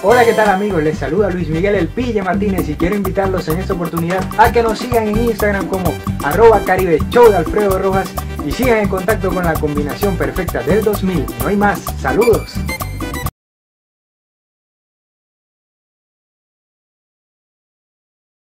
Hola, ¿qué tal amigos? Les saluda Luis Miguel El Pille Martínez y quiero invitarlos en esta oportunidad a que nos sigan en Instagram como @CaribeShow de Alfredo Rojas y sigan en contacto con la combinación perfecta del 2000. No hay más. Saludos.